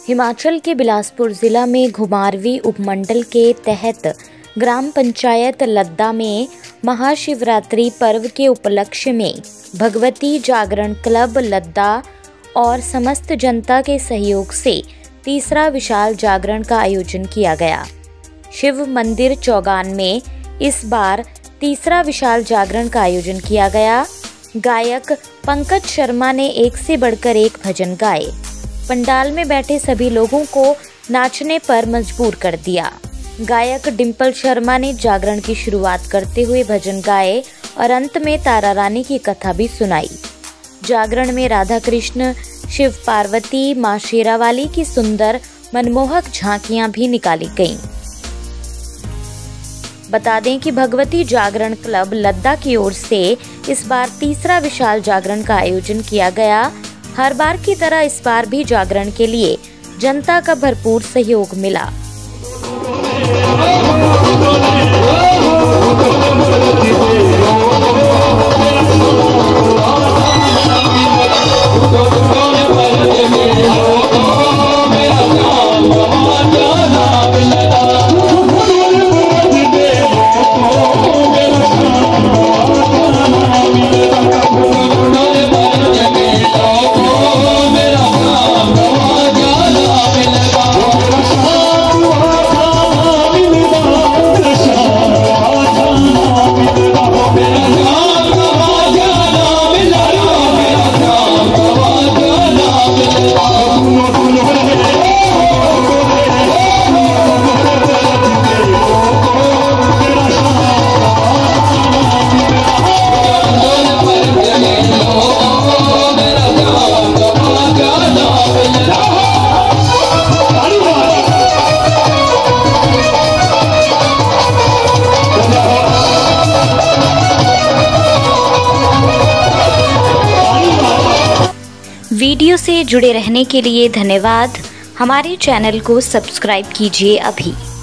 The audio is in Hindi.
हिमाचल के बिलासपुर जिला में घुमारवीं उपमंडल के तहत ग्राम पंचायत लद्दा में महाशिवरात्रि पर्व के उपलक्ष्य में भगवती जागरण क्लब लद्दा और समस्त जनता के सहयोग से तीसरा विशाल जागरण का आयोजन किया गया। शिव मंदिर चौगान में इस बार तीसरा विशाल जागरण का आयोजन किया गया। गायक पंकज शर्मा ने एक से बढ़कर एक भजन गाए। पंडाल में बैठे सभी लोगों को नाचने पर मजबूर कर दिया। गायक डिम्पल शर्मा ने जागरण की शुरुआत करते हुए भजन गाए और अंत में तारा रानी की कथा भी सुनाई। जागरण में राधा कृष्ण, शिव पार्वती, मां शेरावाली की सुंदर मनमोहक झांकियां भी निकाली गईं। बता दें कि भगवती जागरण क्लब लद्दा की ओर से इस बार तीसरा विशाल जागरण का आयोजन किया गया। हर बार की तरह इस बार भी जागरण के लिए जनता का भरपूर सहयोग मिला। वीडियो से जुड़े रहने के लिए धन्यवाद। हमारे चैनल को सब्सक्राइब कीजिए अभी।